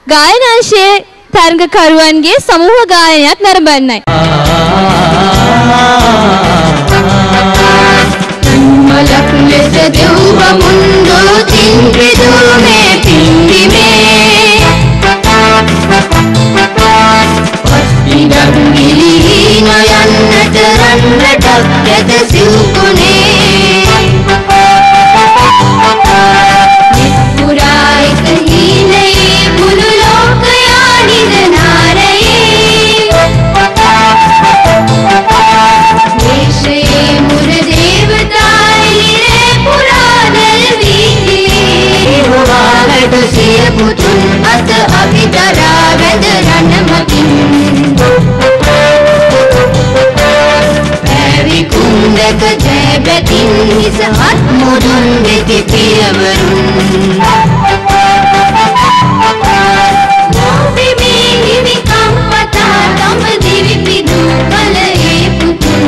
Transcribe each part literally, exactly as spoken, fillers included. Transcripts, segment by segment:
ගායනාංශයේ තරඟකරුවන්ගේ සමූහ ගායනයක් නරඹන්නයි. මලක් ලෙස දෙව්ව මුන්දු තින්පිදු මේ පින්දිමේ පස්තිඩක් ගිලිහි නොයන්නට රන්නටක් ඇත සිව්කුණේ නිපුරා එක හීනයේ මුළු ලෝකයා නිදනාරයේ දේශයේ මුර දේවතායිරේ පුරාදල් වීතිලේ හොවාලට සිය පුතුන් අත අභිදරා වැද රණමකින් පැවි කුන්දක ජයබැතින් හිස හත් මුදුන් වෙති පියවරුන් මොහොතේ හිමිකම් පතා තම දිවි පිදු කල ඒ පුතුන්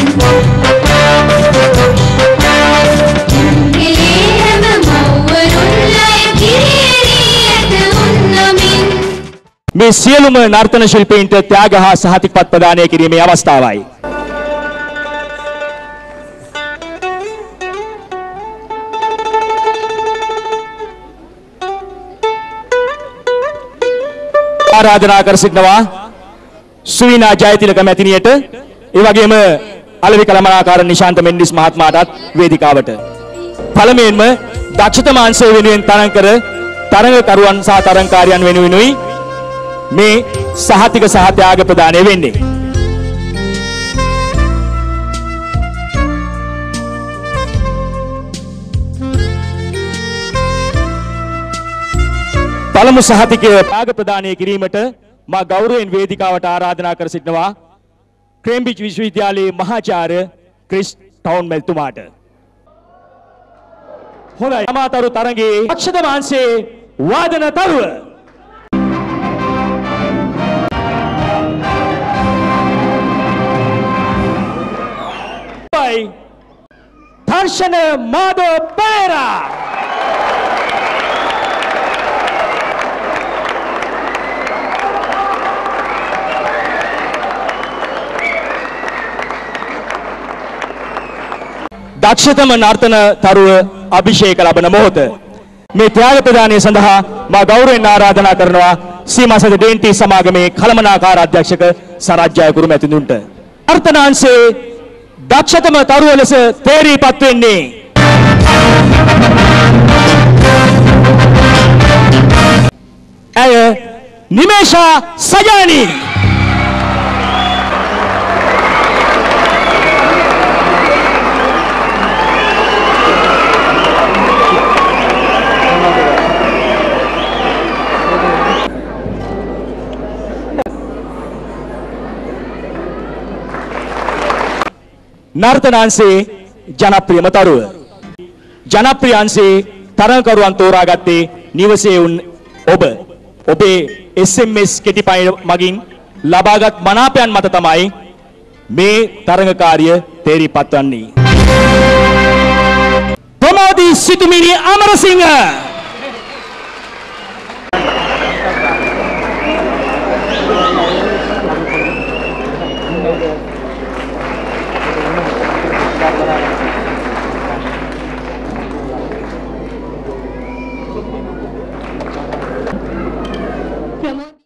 ඉංගිලේ හැම මව්වරුන් ලය කිරියරී ඇත උන්නමින් මේ සියලුම නර්තන ශිල්පීන්ට ත්‍යාග හා සහතිකපත් ප්‍රදානය කිරීමේ අවස්ථාවයි. ආරාධනා කර සිටිනවා සුවිනා ජයතිලක මැතිණියට, ඒ වගේම අලෙවි කළමනාකාර නිශාන්ත මෙන්ඩිස් මහත්මයාටත් වේදිකාවට. පළමුවෙන්ම දක්ෂතම අංශය වෙනුවෙන් තරඟ කර තරඟකරුවන් සහ තරඟකාරයන් වෙනුවෙනුයි මේ සහතික සහ ත්‍යාග ප්‍රදානය වෙන්නේ. පළමු සහතිකය ත්‍යාග ප්‍රදානය කිරීමට මා ගෞරවයෙන් වේදිකාවට ආරාධනා කර සිටිනවා ක්‍රේම්බ්‍රිජ් විශ්වවිද්‍යාලයේ මහාචාර්ය ක්‍රිස් ටවුන්මෙල්තුමාට. හොඳයි, අමාතරු තරඟයේ දක්ෂතම අංශයේ වාදන තරුව දර්ශන මාධව පෙරේරා. දක්ෂතම නර්තන තරුව අභිෂේක ලබන මොහොත. මේ ත්‍යාග ප්‍රදානය සඳහා මා ගෞරවයෙන් ආරාධනා කරනවා සීමාසද ඩේන්ටි සමාගමේ කළමනාකාර අධ්‍යක්ෂක සරත් ජයකුරු මැතිතුන්ට. නර්තනාංශයේ දක්ෂතම තරුව ලෙස තේරීපත් වෙන්නේ ඇය නිමේෂා සජානි. නර්තනාංශයේ ජනප්‍රියම තරුව. ජනප්‍රිය අංශයේ තරඟකරුවන් තෝරාගත්තේ නිවසේ වුන් ඔබ. ඔබේ එස් එම් එස් කෙටිපය මගින් ලබාගත් මනාපයන් මත තමයි මේ තරඟකාරිය තේරීපත් වන්නේ. ප්‍රමෝදී සිටුමිනි අමරසිංහ. ප්‍රමෝද